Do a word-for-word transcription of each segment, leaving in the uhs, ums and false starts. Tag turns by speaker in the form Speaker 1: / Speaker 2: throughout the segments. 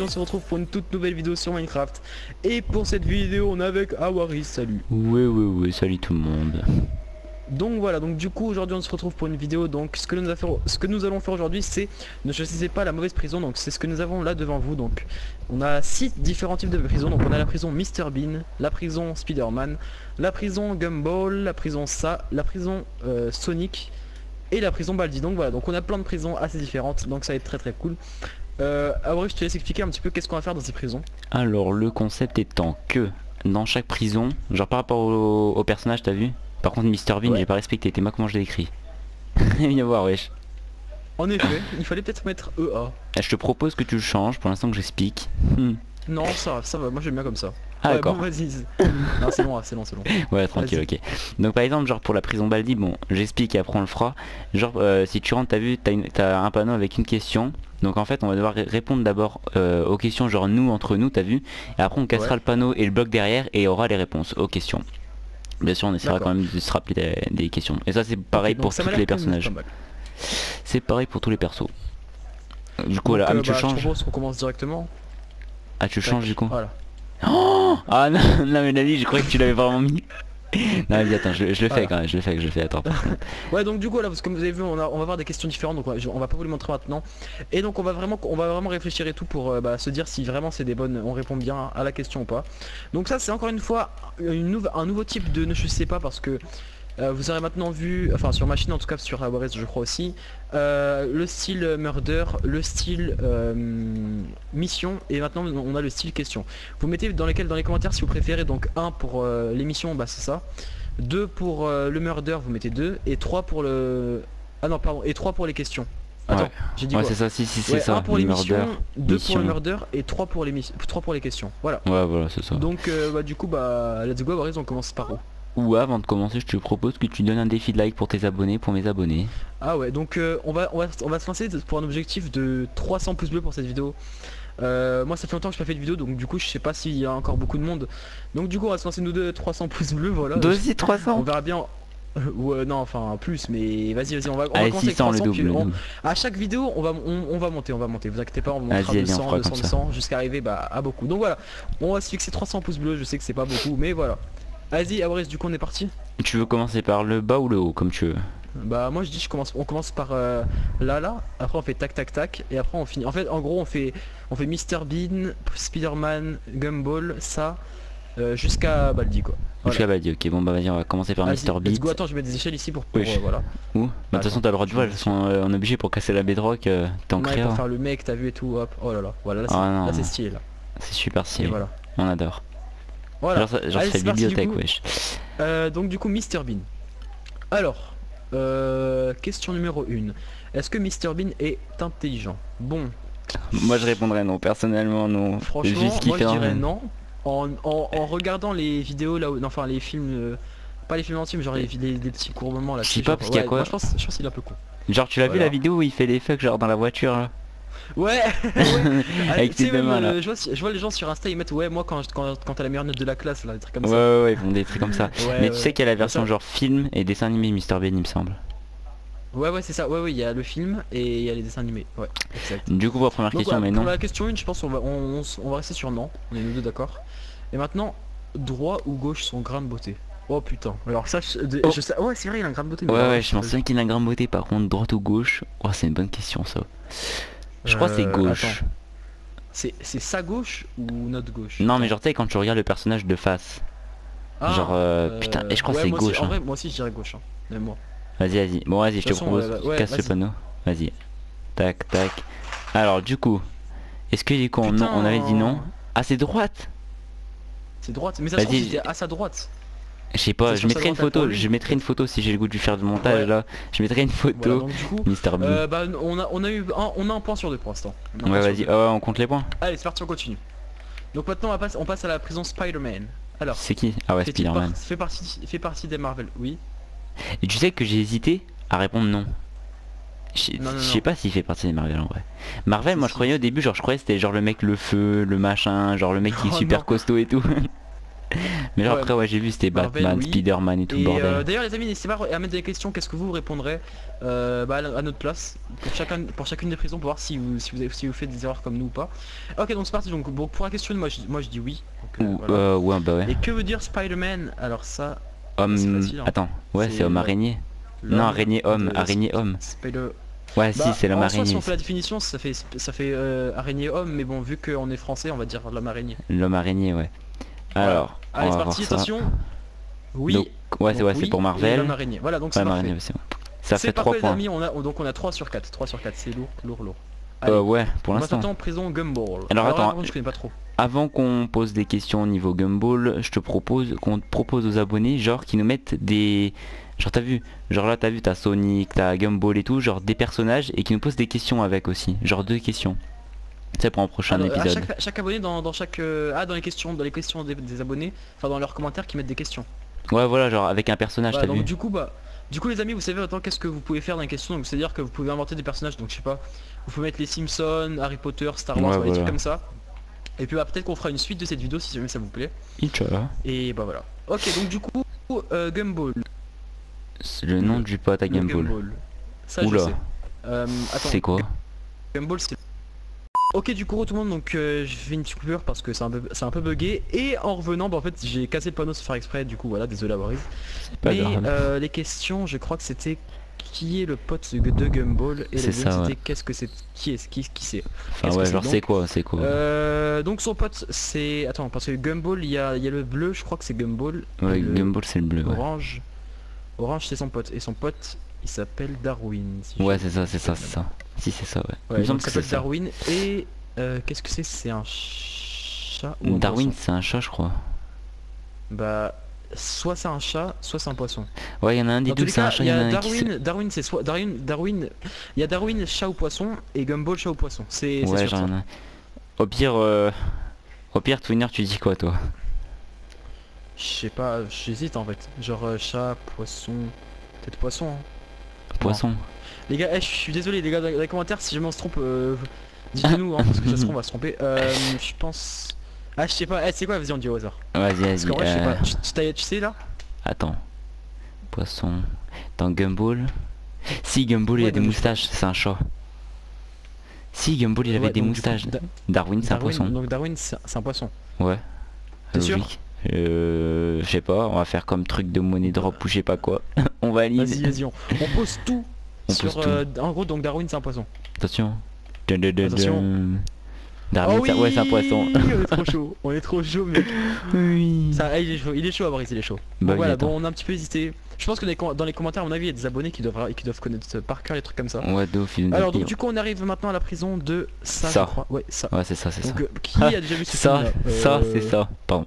Speaker 1: on se retrouve pour une toute nouvelle vidéo sur Minecraft. Et pour cette vidéo on est avec Awaris, salut.
Speaker 2: Ouais ouais ouais, salut tout le monde.
Speaker 1: Donc voilà, donc du coup aujourd'hui on se retrouve pour une vidéo. Donc ce que nous, faire, ce que nous allons faire aujourd'hui c'est ne choisissez pas la mauvaise prison. Donc c'est ce que nous avons là devant vous. Donc on a six différents types de prisons. Donc on a la prison Mister Bean, la prison Spider-Man, la prison Gumball, la prison Sa, la prison euh, Sonic et la prison Baldi. Donc voilà, donc on a plein de prisons assez différentes. Donc ça va être très très cool. Euh, Awaris, je te laisse expliquer un petit peu qu'est-ce qu'on va faire dans ces prisons.
Speaker 2: Alors le concept étant que dans chaque prison, genre par rapport au, au personnage, t'as vu? Par contre Mister Bean, ouais. J'ai pas respecté, t'es moi comment je l'ai écrit. Viens voir, wesh.
Speaker 1: En effet, il fallait peut-être mettre E A.
Speaker 2: Je te propose que tu le changes pour l'instant que j'explique. Hmm.
Speaker 1: Non, ça va, ça va, moi j'aime bien comme ça.
Speaker 2: Ah
Speaker 1: ouais,
Speaker 2: d'accord.
Speaker 1: Bon, vas-y. Non, c'est long, c'est long, c'est long.
Speaker 2: Ouais, tranquille, ok. Donc par exemple, genre pour la prison Baldi, bon, j'explique et après on le fera. Genre euh, si tu rentres, t'as vu, t'as, une, t'as un panneau avec une question. Donc en fait on va devoir répondre d'abord euh, aux questions genre nous entre nous, t'as vu. Et après on cassera ouais. le panneau et le bloc derrière et il y aura les réponses aux questions. Bien sûr on essaiera quand même de se rappeler des, des questions. Et ça c'est pareil okay, pour tous les personnages. C'est pareil pour tous les persos. Du coup donc, là, euh, ah, tu
Speaker 1: bah,
Speaker 2: changes.
Speaker 1: Je qu'on commence directement.
Speaker 2: Ah tu changes du coup.
Speaker 1: Voilà.
Speaker 2: Oh ah non, non mais Nali je croyais que tu l'avais vraiment mis. Non mais attends, je, je le fais voilà. quand même, je le fais, je le fais, attends.
Speaker 1: Ouais donc du coup là, parce que comme vous avez vu on, a, on va avoir des questions différentes, donc on va pas vous les montrer maintenant. Et donc on va vraiment on va vraiment réfléchir et tout pour euh, bah, se dire si vraiment c'est des bonnes, on répond bien à la question ou pas. Donc ça c'est encore une fois une nouve, un nouveau type de ne je sais pas parce que euh, vous aurez maintenant vu, enfin sur machine en tout cas sur Awaris je crois aussi, euh, le style murder, le style euh, mission et maintenant on a le style question. Vous mettez dans lesquels dans les commentaires si vous préférez, donc un pour euh, l'émission, bah c'est ça, deux pour euh, le murder vous mettez deux et trois pour le... Ah non pardon, et trois pour les questions. Attends,
Speaker 2: ouais.
Speaker 1: j'ai dit
Speaker 2: ouais,
Speaker 1: quoi?
Speaker 2: c'est ça, si si c'est
Speaker 1: ouais,
Speaker 2: ça.
Speaker 1: un pour les missions, deux
Speaker 2: mission.
Speaker 1: pour le murder et trois pour les trois pour les questions. Voilà.
Speaker 2: Ouais voilà c'est ça.
Speaker 1: Donc euh, bah du coup bah let's go Awaris, on commence par où?
Speaker 2: Ou avant de commencer je te propose que tu donnes un défi de like pour tes abonnés, pour mes abonnés.
Speaker 1: Ah ouais donc euh, on, va, on, va, on va se lancer pour un objectif de trois cents pouces bleus pour cette vidéo. euh, Moi ça fait longtemps que je n'ai pas fait de vidéo donc du coup je sais pas s'il y a encore beaucoup de monde. Donc du coup on va se lancer nous deux trois cents pouces bleus, voilà.
Speaker 2: Dossier trois cents.
Speaker 1: On verra bien. Ouais non enfin plus mais vas-y vas-y on va, on
Speaker 2: allez,
Speaker 1: va commencer avec trois cents,
Speaker 2: le double,
Speaker 1: on,
Speaker 2: double.
Speaker 1: À chaque vidéo on va, on, on va monter, on va monter, vous inquiétez pas, on montera deux cents, deux cents, deux cents jusqu'à arriver bah, à beaucoup. Donc voilà, on va se fixer trois cents pouces bleus, je sais que c'est pas beaucoup mais voilà. Vas-y Awaris, du coup on est parti.
Speaker 2: Tu veux commencer par le bas ou le haut comme tu veux?
Speaker 1: Bah moi je dis je commence, on commence par euh, là là, après on fait tac tac tac et après on finit. En fait en gros on fait on fait Mister Bean, Spider-Man, Gumball, ça euh, jusqu'à Baldi quoi. Voilà.
Speaker 2: Jusqu'à Baldi, ok bon bah vas-y on va commencer par Mister Bean.
Speaker 1: Let's go, attends je mets des échelles ici pour, pour
Speaker 2: oui.
Speaker 1: euh, voilà.
Speaker 2: Où bah, de toute façon t'as le droit de jouer, euh, on est obligé pour casser la bedrock, euh, t'es en créa.
Speaker 1: Pour faire le mec t'as vu et tout, hop, oh là là, voilà là c'est
Speaker 2: ah,
Speaker 1: là, stylé là.
Speaker 2: C'est super stylé,
Speaker 1: et voilà.
Speaker 2: On adore.
Speaker 1: Voilà.
Speaker 2: Genre, ça, genre c'est bibliothèque wesh.
Speaker 1: Euh, donc du coup Mister Bean. Alors, euh, question numéro un. Est-ce que Mister Bean est intelligent? Bon.
Speaker 2: Moi je répondrais non, personnellement non.
Speaker 1: Franchement,
Speaker 2: juste
Speaker 1: moi je dirais non. En, en, en regardant les vidéos là où... Non, enfin les films... Euh, pas les films entiers mais genre les, les, les petits courbements là.
Speaker 2: Je sais pas parce qu'il y a quoi.
Speaker 1: Moi je pense, je pense qu'il est un peu con.
Speaker 2: Genre tu l'as
Speaker 1: voilà.
Speaker 2: vu la vidéo où il fait des fucks genre dans la voiture là?
Speaker 1: Ouais, ouais.
Speaker 2: Avec ses deux mains là.
Speaker 1: Je vois, je vois les gens sur Insta ils mettent ouais moi quand, quand, quand t'as la meilleure note de la classe là, des trucs comme
Speaker 2: ouais,
Speaker 1: ça.
Speaker 2: Ouais ouais ils font des trucs comme ça.
Speaker 1: ouais,
Speaker 2: mais
Speaker 1: ouais.
Speaker 2: Tu sais qu'il y a la version genre film et dessin animé Mister Bean il me semble.
Speaker 1: Ouais ouais c'est ça, ouais ouais il y a le film et il y a les dessins animés, ouais exact.
Speaker 2: Du coup pour la première
Speaker 1: donc,
Speaker 2: question
Speaker 1: ouais,
Speaker 2: mais
Speaker 1: pour
Speaker 2: non.
Speaker 1: la question un je pense on va, on, on, on va rester sur non, on est nous deux d'accord. Et maintenant, droit ou gauche son grain de beauté? Oh putain, alors ça je, de, oh. je sais, ouais c'est vrai il a un grain de beauté.
Speaker 2: Ouais ouais je pense bien qu'il a un grain de beauté, par contre droite ou gauche, oh c'est une bonne question ça. Je crois euh, c'est gauche.
Speaker 1: C'est sa gauche ou notre gauche?
Speaker 2: Non mais genre tu sais quand tu regardes le personnage de face. Ah, genre euh, euh, putain et je crois
Speaker 1: ouais,
Speaker 2: c'est gauche
Speaker 1: aussi,
Speaker 2: hein.
Speaker 1: En vrai moi aussi je dirais gauche hein. Même moi.
Speaker 2: Vas-y vas-y, bon vas-y je te propose euh, ouais, casse le panneau. Vas-y. Tac tac. Alors du coup, est-ce que du coup on, on avait dit non? Ah c'est droite.
Speaker 1: C'est droite, mais ça se trouve c'était à sa droite.
Speaker 2: Je sais pas, je mettrai une photo, je mettrai une photo si j'ai le goût de lui faire du montage ouais. là. Je mettrai une photo.
Speaker 1: Voilà, coup,
Speaker 2: Mister Bean.
Speaker 1: Euh, bah on a on a eu un, on a un point sur deux pour l'instant.
Speaker 2: Ouais vas-y, ah ouais on compte les points.
Speaker 1: Allez c'est parti, on continue. Donc maintenant on passe, on passe à la prison Spider-Man. Alors.
Speaker 2: C'est qui? Ah ouais Spider-Man.
Speaker 1: Fait partie, fait partie des Marvel, oui.
Speaker 2: Et tu sais que j'ai hésité à répondre non. Je sais pas s'il fait partie des Marvel en vrai. Marvel moi je croyais au début genre je croyais c'était genre le mec le feu, le machin, genre le mec qui est super costaud et tout. Mais genre
Speaker 1: Ouais.
Speaker 2: après ouais j'ai vu c'était
Speaker 1: Marvel,
Speaker 2: Batman,
Speaker 1: oui.
Speaker 2: Spider-Man et tout le
Speaker 1: Et
Speaker 2: bordel.
Speaker 1: euh, d'ailleurs les amis, n'hésitez pas à mettre des questions, qu'est-ce que vous répondrez euh, bah, à à notre place pour chacun, pour chacune des prisons pour voir si vous, si vous, avez, si vous faites des erreurs comme nous ou pas. Ok, donc c'est parti. Donc bon, pour la question moi je, moi je dis oui. Donc, euh,
Speaker 2: Ou
Speaker 1: voilà.
Speaker 2: euh, ouais bah ouais.
Speaker 1: Et que veut dire Spider-Man? Alors ça,
Speaker 2: Homme...
Speaker 1: c'est facile, hein.
Speaker 2: Attends, ouais
Speaker 1: C'est
Speaker 2: c'est homme
Speaker 1: le-
Speaker 2: araignée.
Speaker 1: l'homme
Speaker 2: Non araignée homme,
Speaker 1: de-
Speaker 2: araignée homme.
Speaker 1: Spider.
Speaker 2: Ouais
Speaker 1: Bah,
Speaker 2: si c'est l'homme
Speaker 1: en soi, si
Speaker 2: araignée.
Speaker 1: on fait la définition, ça fait ça fait euh, araignée homme, mais bon vu qu'on est français, on va dire l'homme araignée.
Speaker 2: L'homme araignée ouais. Alors,
Speaker 1: Allez
Speaker 2: on
Speaker 1: c'est
Speaker 2: va
Speaker 1: parti,
Speaker 2: voir ça.
Speaker 1: attention. Oui.
Speaker 2: Donc, ouais c'est
Speaker 1: Donc,
Speaker 2: ouais, c'est
Speaker 1: oui,
Speaker 2: pour
Speaker 1: et
Speaker 2: Marvel.
Speaker 1: l'homme araignée. Voilà, donc c'est
Speaker 2: Ouais,
Speaker 1: parfait.
Speaker 2: Marvel, c'est bon. Ça
Speaker 1: C'est
Speaker 2: fait
Speaker 1: parfait
Speaker 2: trois
Speaker 1: les
Speaker 2: points.
Speaker 1: amis, on a, donc on a trois sur quatre, trois sur quatre, c'est lourd, lourd, lourd. Allez,
Speaker 2: Euh, ouais, pour
Speaker 1: on va
Speaker 2: l'instant.
Speaker 1: maintenant en prison Gumball.
Speaker 2: Alors, attends,
Speaker 1: là, par contre, je connais pas trop.
Speaker 2: Avant qu'on pose des questions au niveau Gumball, je te propose qu'on te propose aux abonnés, genre qui nous mettent des... Genre t'as vu, genre là t'as vu, t'as Sonic, t'as Gumball et tout, genre des personnages et qui nous posent des questions avec aussi, genre deux questions. C'est pour un prochain
Speaker 1: Alors, à
Speaker 2: épisode.
Speaker 1: chaque, chaque abonné dans, dans chaque... euh, ah, dans les questions, dans les questions des, des abonnés, enfin dans leurs commentaires qui mettent des questions.
Speaker 2: Ouais voilà, genre avec un personnage,
Speaker 1: Voilà,
Speaker 2: t'as
Speaker 1: donc
Speaker 2: vu.
Speaker 1: du coup, bah... Du coup les amis, vous savez maintenant qu'est-ce que vous pouvez faire dans les questions, donc c'est-à-dire que vous pouvez inventer des personnages, donc je sais pas, vous pouvez mettre les Simpsons, Harry Potter, Star Wars,
Speaker 2: Ouais,
Speaker 1: voilà, des
Speaker 2: voilà.
Speaker 1: trucs comme ça. Et puis bah, peut-être qu'on fera une suite de cette vidéo si jamais ça vous plaît.
Speaker 2: Inch'Allah.
Speaker 1: Et bah voilà. Ok, donc du coup, euh, Gumball.
Speaker 2: C'est le nom du pote à
Speaker 1: Le
Speaker 2: Gumball.
Speaker 1: Ça
Speaker 2: Oula.
Speaker 1: je sais. Euh, attends,
Speaker 2: C'est quoi?
Speaker 1: Gumball c'est... Ok du coup tout le monde, donc euh, je fais une petite coupure parce que c'est un peu c'est un peu bugué. Et en revenant, bah en fait j'ai cassé le panneau sans faire exprès, du coup voilà, désolé à Boris.
Speaker 2: C'est pas
Speaker 1: Mais
Speaker 2: grave.
Speaker 1: euh, les questions, je crois que c'était qui est le pote de Gumball et la
Speaker 2: C'est
Speaker 1: deuxième
Speaker 2: ça,
Speaker 1: c'était
Speaker 2: ouais.
Speaker 1: qu'est-ce que c'est, qui est qui, qui c'est.
Speaker 2: Enfin
Speaker 1: qu'est-ce que
Speaker 2: ouais,
Speaker 1: c'est
Speaker 2: genre
Speaker 1: donc
Speaker 2: c'est quoi, c'est quoi.
Speaker 1: Euh, donc son pote c'est... Attends, parce que Gumball il y a, il y a le bleu, je crois que c'est Gumball.
Speaker 2: Ouais,
Speaker 1: et le
Speaker 2: Gumball c'est le bleu, ouais.
Speaker 1: Orange. Orange c'est son pote. Et son pote il s'appelle Darwin. Si
Speaker 2: Ouais
Speaker 1: je-
Speaker 2: c'est ça, c'est ça, c'est ça. Si c'est ça, ouais. Il
Speaker 1: Ouais,
Speaker 2: me semble
Speaker 1: donc
Speaker 2: que
Speaker 1: ça
Speaker 2: c'est
Speaker 1: s'appelle
Speaker 2: ça.
Speaker 1: Darwin et euh, qu'est-ce que c'est? C'est un chat ou un
Speaker 2: Darwin
Speaker 1: poisson?
Speaker 2: c'est un chat je crois.
Speaker 1: Bah soit c'est un chat, soit c'est un poisson.
Speaker 2: Ouais, il y en a un des
Speaker 1: Dans tous
Speaker 2: deux,
Speaker 1: les
Speaker 2: c'est un
Speaker 1: cas,
Speaker 2: chat,
Speaker 1: il
Speaker 2: il
Speaker 1: y
Speaker 2: y en a
Speaker 1: a
Speaker 2: un qui se...
Speaker 1: Darwin, Darwin c'est soit Darwin, Darwin, il y a Darwin chat ou poisson et Gumball chat ou poisson. C'est c'est
Speaker 2: Ouais,
Speaker 1: sûr
Speaker 2: genre
Speaker 1: ça.
Speaker 2: il y en a un. Au pire, euh... au pire, Twinner, tu dis quoi toi?
Speaker 1: Je sais pas, j'hésite en fait. Genre euh, chat, poisson, peut-être poisson. Hein.
Speaker 2: Poisson.
Speaker 1: Les gars, eh, je suis désolé les gars, dans les commentaires si jamais on se trompe, euh, dites-nous hein, parce que ça se trouve on va se tromper. Euh, je pense... Ah je sais pas, eh, c'est quoi, vas-y on dit au hasard.
Speaker 2: Vas-y,
Speaker 1: Parce
Speaker 2: vas-y.
Speaker 1: qu'en vrai je sais
Speaker 2: euh,
Speaker 1: pas, tu, tu, t'as- tu sais là?
Speaker 2: Attends. Poisson. Dans Gumball. Si Gumball il
Speaker 1: Ouais,
Speaker 2: a des
Speaker 1: non, mais-
Speaker 2: moustaches, c'est un chat. Si Gumball il avait
Speaker 1: Ouais,
Speaker 2: des
Speaker 1: donc, du coup,
Speaker 2: moustaches.
Speaker 1: Da-
Speaker 2: Darwin c'est un
Speaker 1: Darwin,
Speaker 2: poisson.
Speaker 1: donc Darwin c'est c'est un poisson.
Speaker 2: Ouais.
Speaker 1: T'es sûr?
Speaker 2: Logique. Euh, je sais pas, on va faire comme truc de money drop ou je sais pas quoi. On valide.
Speaker 1: Vas-y, vas-y, on, on pose tout
Speaker 2: On
Speaker 1: sur...
Speaker 2: pose tout.
Speaker 1: euh, en gros donc Darwin c'est un poisson.
Speaker 2: Attention. Dun, dun, dun,
Speaker 1: Attention.
Speaker 2: dun. Darwin,
Speaker 1: Oh
Speaker 2: c'est- ouais, c'est un poisson.
Speaker 1: on est trop chaud, on est trop chaud mec.
Speaker 2: Oui.
Speaker 1: Ça, ah, il est chaud, il est chaud à Boris, il est chaud.
Speaker 2: Bah
Speaker 1: Bon,
Speaker 2: oui,
Speaker 1: voilà,
Speaker 2: attends.
Speaker 1: bon on a un petit peu hésité. Je pense que dans les, com- dans les commentaires à mon avis il y a des abonnés qui doivent, qui doivent connaître par cœur les trucs comme ça.
Speaker 2: Ouais, de ouf, il nous
Speaker 1: Alors
Speaker 2: dit-
Speaker 1: donc du coup on arrive maintenant à la prison de ça,
Speaker 2: Ça.
Speaker 1: je crois. Ouais ça.
Speaker 2: Ouais, c'est ça, c'est ça.
Speaker 1: Donc euh, qui a déjà vu ce
Speaker 2: Ça,
Speaker 1: film
Speaker 2: ça, c'est ça. Pardon.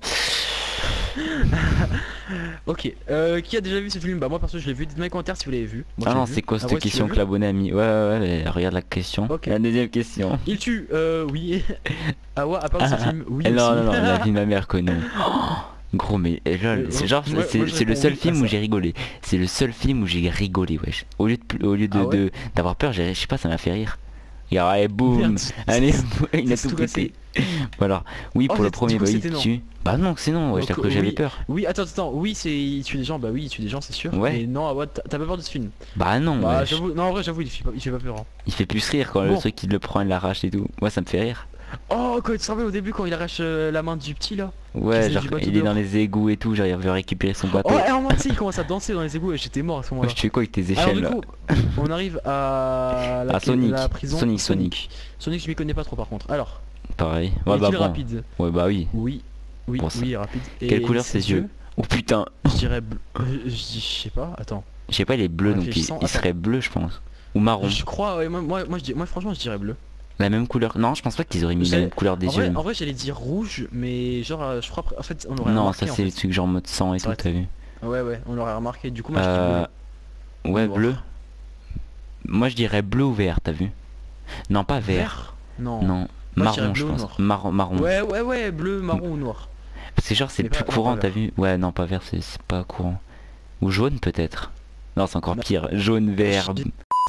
Speaker 1: Ok, euh, qui a déjà vu ce film? Bah moi perso je l'ai vu, dites-moi dans les commentaires si vous l'avez vu. Moi,
Speaker 2: Ah
Speaker 1: je l'ai
Speaker 2: non,
Speaker 1: vu.
Speaker 2: c'est quoi
Speaker 1: Ah,
Speaker 2: cette
Speaker 1: ouais, si tu
Speaker 2: question
Speaker 1: l'as
Speaker 2: que
Speaker 1: vu.
Speaker 2: l'abonné a mis? Ouais, ouais, ouais, mais regarde la question.
Speaker 1: Ok.
Speaker 2: La deuxième question.
Speaker 1: Il tue, euh oui. Ah ouais, à part
Speaker 2: Ah,
Speaker 1: ce film, oui
Speaker 2: Eh
Speaker 1: aussi.
Speaker 2: non, non, non, la vie de ma mère que non. Gros, mais eh, lol,
Speaker 1: Euh,
Speaker 2: c'est genre,
Speaker 1: moi-
Speaker 2: c'est
Speaker 1: moi, je
Speaker 2: c'est le
Speaker 1: réponds
Speaker 2: seul
Speaker 1: oui à
Speaker 2: film où
Speaker 1: ça.
Speaker 2: j'ai rigolé. C'est le seul film où j'ai rigolé, wesh. Au lieu de, au lieu de,
Speaker 1: Ah ouais
Speaker 2: de- d'avoir peur, j'ai- je sais pas, ça m'a fait rire. Regarde, allez, boum.
Speaker 1: Merde,
Speaker 2: Allez, il a
Speaker 1: c'est
Speaker 2: tout
Speaker 1: tout
Speaker 2: pété. Voilà. Oui,
Speaker 1: Oh,
Speaker 2: pour le
Speaker 1: c'est-
Speaker 2: premier,
Speaker 1: du coup,
Speaker 2: bah, il
Speaker 1: c'était non.
Speaker 2: tue. Bah non, c'est non, ouais,
Speaker 1: Donc,
Speaker 2: que j'avais
Speaker 1: oui.
Speaker 2: peur.
Speaker 1: Oui, attends, attends, oui c'est il tue des gens, bah oui il tue des gens c'est sûr.
Speaker 2: Ouais.
Speaker 1: Mais non, ah ouais, t'as t'as pas peur de ce film?
Speaker 2: Bah non,
Speaker 1: Bah
Speaker 2: wesh.
Speaker 1: j'avoue, non en vrai j'avoue il fait pas, il fait pas peur. Hein.
Speaker 2: Il fait plus rire quand le
Speaker 1: Bon.
Speaker 2: truc il le prend, il l'arrache et tout. Moi, ça me fait rire.
Speaker 1: Oh quand tu te rappelles au début quand il arrache euh, la main du petit là?
Speaker 2: Ouais,
Speaker 1: faisait
Speaker 2: genre
Speaker 1: du bateau
Speaker 2: il est dans
Speaker 1: dehors.
Speaker 2: les égouts et tout, genre il veut récupérer son bateau.
Speaker 1: Oh et en moi tu sais il commence à danser dans les égouts et j'étais mort à ce
Speaker 2: Moi,
Speaker 1: moment-là.
Speaker 2: je fais quoi avec tes
Speaker 1: Alors
Speaker 2: échelles
Speaker 1: du
Speaker 2: là?
Speaker 1: coup on arrive à la,
Speaker 2: À Sonic.
Speaker 1: la prison.
Speaker 2: Sonic, Sonic.
Speaker 1: Sonic je m'y connais pas trop par contre. Alors,
Speaker 2: Pareil.
Speaker 1: il
Speaker 2: Ouais,
Speaker 1: est
Speaker 2: bah bon.
Speaker 1: rapide?
Speaker 2: Ouais, bah oui.
Speaker 1: Oui, oui,
Speaker 2: Bon, ça-
Speaker 1: oui il est rapide. Et
Speaker 2: Quelle couleur ses yeux? Oh putain.
Speaker 1: Je dirais bleu. euh, Je dis je sais pas, attends.
Speaker 2: Je sais pas, il est bleu
Speaker 1: En
Speaker 2: donc il,
Speaker 1: réfléchissant,
Speaker 2: il
Speaker 1: attends.
Speaker 2: serait bleu, je pense. Ou marron.
Speaker 1: Je crois, ouais, moi, moi, moi, je dis, moi franchement je dirais bleu.
Speaker 2: La même couleur. Non, je pense pas qu'ils auraient mis
Speaker 1: Je
Speaker 2: la
Speaker 1: sais-
Speaker 2: même couleur des
Speaker 1: En
Speaker 2: yeux.
Speaker 1: vrai, en vrai j'allais dire rouge, mais genre euh, je crois en fait on aurait
Speaker 2: Non,
Speaker 1: remarqué.
Speaker 2: ça
Speaker 1: en
Speaker 2: c'est
Speaker 1: fait.
Speaker 2: le truc genre mode sang et
Speaker 1: Ça
Speaker 2: tout,
Speaker 1: aurait
Speaker 2: t'as vu.
Speaker 1: Ouais ouais, on l'aurait remarqué. Du coup moi je dis
Speaker 2: Euh...
Speaker 1: bleu.
Speaker 2: Ouais,
Speaker 1: Noir.
Speaker 2: bleu. Moi je dirais bleu ou vert, t'as vu. Non, pas vert.
Speaker 1: Vert? Non.
Speaker 2: Non,
Speaker 1: Moi, je dirais
Speaker 2: marron je
Speaker 1: bleu ou
Speaker 2: pense.
Speaker 1: noir.
Speaker 2: Marron, marron.
Speaker 1: Ouais ouais ouais, bleu, marron ou noir.
Speaker 2: Parce que genre c'est
Speaker 1: Mais
Speaker 2: plus
Speaker 1: pas- non,
Speaker 2: courant,
Speaker 1: pas
Speaker 2: t'as
Speaker 1: vert.
Speaker 2: vu. Ouais, non, pas vert, c'est c'est pas courant. Ou jaune peut-être. Non, c'est encore
Speaker 1: Bah-
Speaker 2: pire. Jaune, vert.
Speaker 1: Je-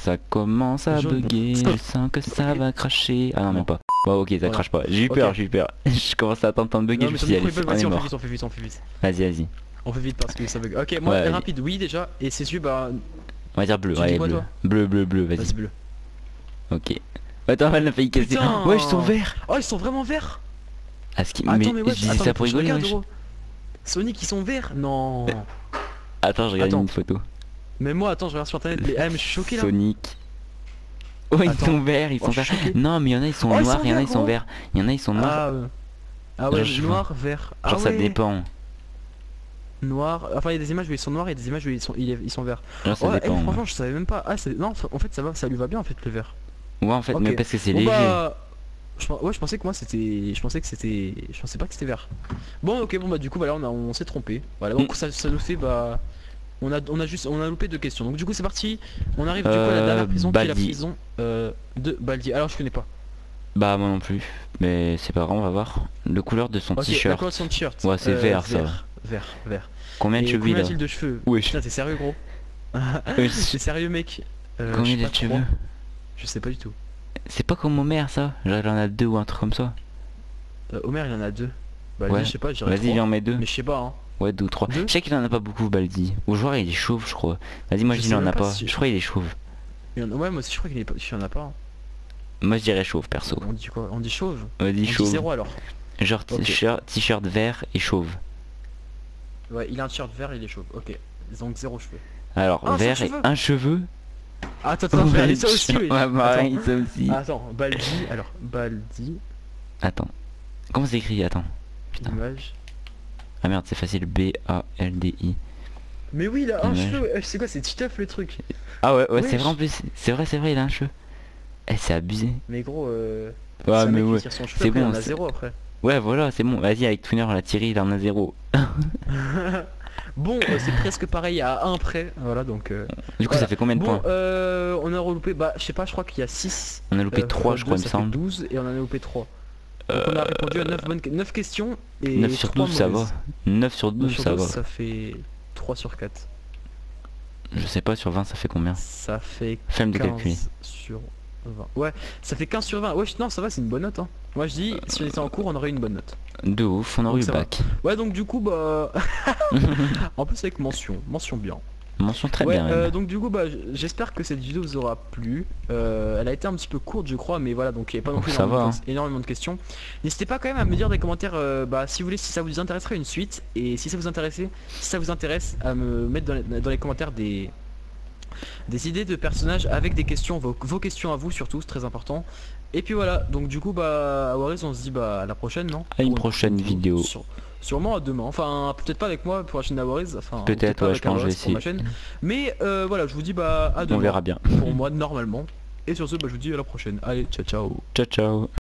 Speaker 2: Ça commence à
Speaker 1: Jaune.
Speaker 2: bugger, je sens que ça
Speaker 1: Ok.
Speaker 2: va cracher. Ah non, même pas. Bon, ok, ça
Speaker 1: Voilà.
Speaker 2: crache pas. J'ai eu peur,
Speaker 1: Ok.
Speaker 2: j'ai eu peur. Je commence à t'entendre bugger,
Speaker 1: Non,
Speaker 2: je me
Speaker 1: mais
Speaker 2: suis
Speaker 1: ton
Speaker 2: dit,
Speaker 1: micro,
Speaker 2: allez,
Speaker 1: il bug,
Speaker 2: on est
Speaker 1: vas-y, on fait
Speaker 2: mort.
Speaker 1: vite, on fait vite, on fait vite.
Speaker 2: Vas-y, vas-y.
Speaker 1: On fait vite parce que ça bug. Ok, moi,
Speaker 2: Ouais.
Speaker 1: rapide, oui, déjà. Et c'est sûr, bah,
Speaker 2: On va dire bleu,
Speaker 1: Tu
Speaker 2: allez,
Speaker 1: dis quoi,
Speaker 2: bleu.
Speaker 1: toi
Speaker 2: Bleu, bleu, bleu, vas-y.
Speaker 1: vas-y bleu.
Speaker 2: Ok. Attends, elle a failli casser.
Speaker 1: Putain.
Speaker 2: Ouais, ils sont verts.
Speaker 1: Oh, ils sont vraiment verts.
Speaker 2: Ah, ce qui...
Speaker 1: Attends,
Speaker 2: mais
Speaker 1: mais ouais,
Speaker 2: je dis
Speaker 1: attends,
Speaker 2: ça
Speaker 1: mais
Speaker 2: pour
Speaker 1: faut que je
Speaker 2: rigoler,
Speaker 1: regarde,
Speaker 2: wesh.
Speaker 1: gros. Sonic, ils sont verts. Non.
Speaker 2: Attends, je regarde
Speaker 1: Attends.
Speaker 2: une photo.
Speaker 1: Mais moi, attends, je regarde sur internet. Mais, ah, mais je suis choqué là.
Speaker 2: Sonic. Ouais, ils
Speaker 1: Attends.
Speaker 2: sont verts, ils
Speaker 1: Oh,
Speaker 2: sont
Speaker 1: je
Speaker 2: verts.
Speaker 1: suis choqué.
Speaker 2: Non, mais il y en a, ils sont
Speaker 1: Oh, ils
Speaker 2: noirs,
Speaker 1: sont
Speaker 2: il y en a,
Speaker 1: verts,
Speaker 2: ils sont
Speaker 1: gros.
Speaker 2: verts. Il y en a, ils sont noirs.
Speaker 1: Ah, euh, ah ouais,
Speaker 2: Genre, je
Speaker 1: noir, vert. Ah
Speaker 2: Genre, ça
Speaker 1: ouais.
Speaker 2: dépend.
Speaker 1: Noir. Enfin, il y a des images où ils sont noirs et des images où ils sont, ils, ils sont verts.
Speaker 2: Genre, ça
Speaker 1: Ouais, eh,
Speaker 2: dépend. ouais.
Speaker 1: franchement, je savais même pas. Ah, c'est- non, en fait, ça va, ça lui va bien en fait le vert.
Speaker 2: Ouais, en fait,
Speaker 1: Ok.
Speaker 2: mais parce que c'est
Speaker 1: Bon,
Speaker 2: léger.
Speaker 1: bah, je, pen- ouais, je pensais que moi c'était, je pensais que c'était, je pensais pas que c'était vert. Bon, ok, bon bah du coup, voilà, on, a- on s'est trompé. Voilà, donc
Speaker 2: Mm.
Speaker 1: ça, ça nous fait bah, on a, on a juste, on a loupé deux questions. Donc du coup, c'est parti. On arrive du coup à la dernière
Speaker 2: Euh,
Speaker 1: prison qui est la
Speaker 2: Baldi.
Speaker 1: prison euh, de Baldi. Alors, je connais pas.
Speaker 2: Bah, moi non plus. Mais c'est pas grave, on va voir. Le couleur de son
Speaker 1: Ok, la
Speaker 2: t-shirt.
Speaker 1: couleur de son t-shirt.
Speaker 2: Ouais, c'est vert, ça.
Speaker 1: Vert, vert, vert.
Speaker 2: Combien de
Speaker 1: Et
Speaker 2: cheveux
Speaker 1: combien
Speaker 2: il a
Speaker 1: a-t-il de cheveux
Speaker 2: Wesh.
Speaker 1: Putain, t'es sérieux, gros?
Speaker 2: Wesh.
Speaker 1: T'es sérieux, mec? Euh, je
Speaker 2: Combien
Speaker 1: sais
Speaker 2: il a
Speaker 1: pas,
Speaker 2: de cheveux
Speaker 1: trois. Je sais pas du tout.
Speaker 2: C'est pas comme Homer ça. Genre il en a deux ou un truc comme ça.
Speaker 1: Euh, Homer, il en a deux. Bah,
Speaker 2: Ouais.
Speaker 1: je sais pas, je dirais
Speaker 2: Vas-y,
Speaker 1: trois.
Speaker 2: viens, on met deux.
Speaker 1: Mais je sais pas, hein.
Speaker 2: Ouais, deux ou trois.
Speaker 1: Deux
Speaker 2: Je sais qu'il en a pas beaucoup, Baldi. Au joueur, il est chauve, je crois. Vas-y, moi
Speaker 1: Je
Speaker 2: je dis
Speaker 1: sais
Speaker 2: il en a
Speaker 1: même pas
Speaker 2: pas.
Speaker 1: si-
Speaker 2: Je crois qu'il est chauve.
Speaker 1: Il y en a- Ouais, moi aussi, je crois qu'il est pas... il y en a pas. hein.
Speaker 2: Moi je dirais chauve, perso.
Speaker 1: On dit quoi? On dit chauve?
Speaker 2: Vas-y,
Speaker 1: On dit
Speaker 2: chauve.
Speaker 1: zéro alors.
Speaker 2: Genre
Speaker 1: Ok.
Speaker 2: t-shirt t-shirt vert et chauve.
Speaker 1: Ouais, il a un t-shirt vert, il est chauve. Ok. Donc zéro cheveux.
Speaker 2: Alors,
Speaker 1: Ah,
Speaker 2: vert
Speaker 1: sans
Speaker 2: et
Speaker 1: cheveux.
Speaker 2: un cheveu.
Speaker 1: Attends, attends, je vais aller ça aussi, oui.
Speaker 2: Ouais, pareil,
Speaker 1: Attends.
Speaker 2: ça aussi.
Speaker 1: Attends, Baldi, alors, Baldi,
Speaker 2: Attends. Comment c'est écrit? Attends. Putain.
Speaker 1: image.
Speaker 2: Ah merde, c'est facile. B A L D I.
Speaker 1: Mais oui, il a un
Speaker 2: Image.
Speaker 1: cheveu, ouais, c'est quoi, c'est Titeuf le truc.
Speaker 2: Ah ouais, ouais, c'est
Speaker 1: Wesh.
Speaker 2: vrai en plus. C'est vrai, c'est vrai, il a un cheveu. Eh, c'est abusé.
Speaker 1: Mais gros, euh...
Speaker 2: Ouais,
Speaker 1: c'est un
Speaker 2: mais
Speaker 1: mec qui
Speaker 2: ouais.
Speaker 1: tire son cheveu,
Speaker 2: C'est
Speaker 1: après, il
Speaker 2: bon,
Speaker 1: en a
Speaker 2: c'est-
Speaker 1: zéro après.
Speaker 2: Ouais, voilà, c'est bon. Vas-y, avec Twinner, on l'a tiré, il en a zéro.
Speaker 1: Bon, euh, c'est presque pareil à un près, voilà, donc... euh,
Speaker 2: Du coup,
Speaker 1: Voilà.
Speaker 2: ça fait combien de
Speaker 1: Bon,
Speaker 2: points?
Speaker 1: euh, on a reloupé, bah, je sais pas, je crois qu'il y a six.
Speaker 2: On a loupé
Speaker 1: euh,
Speaker 2: trois,
Speaker 1: fois
Speaker 2: je crois,
Speaker 1: deux,
Speaker 2: il me
Speaker 1: ça fait
Speaker 2: semble.
Speaker 1: douze et on en a loupé trois. Donc on a répondu à neuf bonnes... neuf questions et
Speaker 2: neuf sur
Speaker 1: trois
Speaker 2: douze, ça va.
Speaker 1: mauvaises.
Speaker 2: neuf sur
Speaker 1: neuf
Speaker 2: douze,
Speaker 1: sur
Speaker 2: ça
Speaker 1: douze,
Speaker 2: va.
Speaker 1: ça fait trois sur quatre.
Speaker 2: Je sais pas, sur vingt, ça fait combien?
Speaker 1: Ça fait
Speaker 2: Flemme de calculer.
Speaker 1: quinze sur vingt. Ouais, ça fait quinze sur vingt. Ouais, non, ça va, c'est une bonne note. Hein. Moi je dis, si on était en cours, on aurait une bonne note.
Speaker 2: De ouf, on
Speaker 1: Donc
Speaker 2: aurait eu
Speaker 1: ça
Speaker 2: le
Speaker 1: va.
Speaker 2: bac.
Speaker 1: Ouais, donc du coup, bah... en plus avec mention, mention bien.
Speaker 2: Mention très
Speaker 1: Ouais,
Speaker 2: bien.
Speaker 1: euh,
Speaker 2: même.
Speaker 1: donc du coup, bah, j- j'espère que cette vidéo vous aura plu. Euh, elle a été un petit peu courte, je crois, mais voilà, donc il n'y a pas non
Speaker 2: Oh,
Speaker 1: plus
Speaker 2: ça
Speaker 1: énormément,
Speaker 2: va,
Speaker 1: de- énormément de questions. N'hésitez pas quand même à me dire dans les commentaires, euh, bah, si vous voulez, si ça vous intéresserait une suite, et si ça vous intéressait, si ça vous intéresse, à me mettre dans les, dans les commentaires des des idées de personnages avec des questions, vos, vos questions à vous surtout, c'est très important. Et puis voilà, donc du coup, bah, à Waris, on se dit bah à la prochaine, non
Speaker 2: À une
Speaker 1: Pour
Speaker 2: prochaine vidéo.
Speaker 1: Sur- sûrement à demain, enfin peut-être pas avec moi pour la chaîne d'Awaris, enfin ou
Speaker 2: Peut-être,
Speaker 1: pas
Speaker 2: ouais,
Speaker 1: avec
Speaker 2: je pense que je vais
Speaker 1: Awaris pour ma
Speaker 2: essayer.
Speaker 1: chaîne. Mais euh, voilà, je vous dis bah à demain.
Speaker 2: On verra bien.
Speaker 1: Pour moi normalement. Et sur ce, bah, je vous dis à la prochaine. Allez, ciao ciao.
Speaker 2: Ciao, ciao.